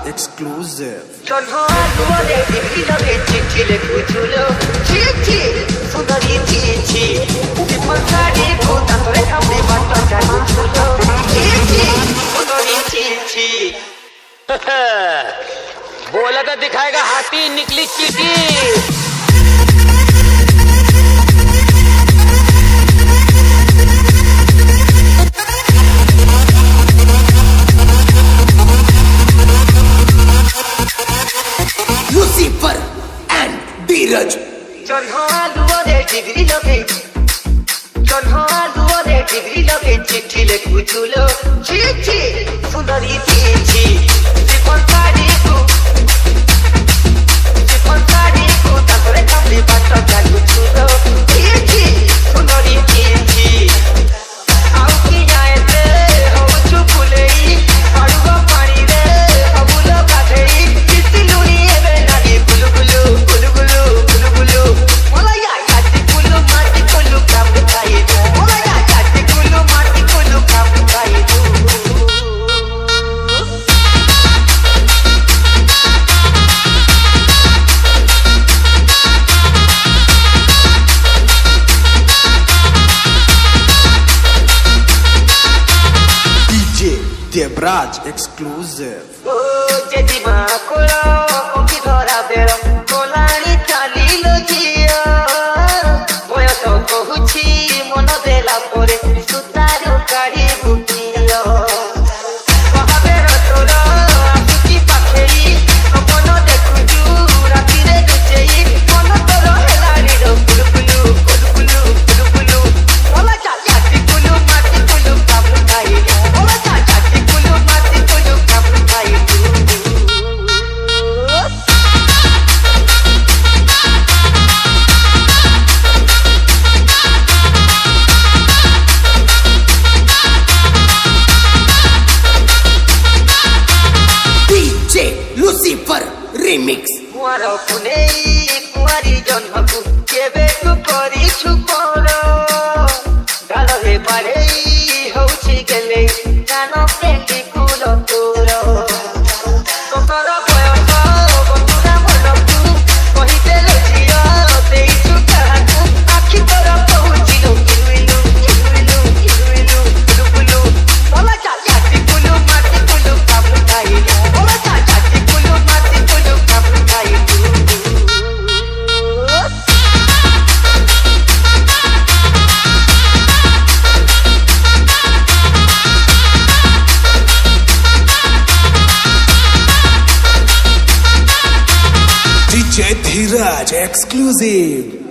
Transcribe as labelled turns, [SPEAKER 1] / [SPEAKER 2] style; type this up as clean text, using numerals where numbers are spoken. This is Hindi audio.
[SPEAKER 1] exclusive.
[SPEAKER 2] बोला तो दिखाएगा हाथी, निकली चीटी।
[SPEAKER 1] Lucifer and Dheeraj.
[SPEAKER 3] चिट्ठी लिखू चुलो चिट्ठी सुंदरी चिट्ठी जीवन साड़ी को ताकरे कमली बात चालू चुलो चिट्ठी सुंदरी चिट्ठी आउ की जाए रे हो चुपुलेई आड़ुआ पानी रे अबुला काठेई चिट्ठी लुनी एबे नागी गुलु गुलु गुलु गुलु गुलु गुलु मोला या काटी गुलु माटी गुलु काम खाई मोला या काटी गुलु माटी गुलु काम खाई
[SPEAKER 1] Debraj exclusive.
[SPEAKER 3] जेदी माकुलो कोकी धरा बेरो कोलानी चाली लोजिया मोय तो कहूची मन देला परे सुतारू काढी बुटिया महाबेरो तोरा आसुची पाखेई अपन देखुचू राती रे गुचेई मन तोरा हेलानी रो गुलु गुलु गुलु गुलु गुलु गुलु मोला चाची गुलु माटी गुलु काम खाई मोला चाची गुलु माटी गुलु काम खाई
[SPEAKER 1] DJ Lucifer Remix.
[SPEAKER 3] कुआरो कुनेई कुआरी जन्मकु केबे तु करिछु कोरो गालो हे पारेई होउछि गेले जानो पेंडी कुलो तोरो तोरा बयस बंधुरा मनकु कहिते लजिया देइछु काहाकु आखि तोरा पहुचिलो इलुइलु इलुइलु इलुइलु गुलु मोला चाची गुलु माटी गुलु काम खाई मोला चाची गुलु माटी गुलु काम खाई
[SPEAKER 1] DJ Dheeraj exclusive.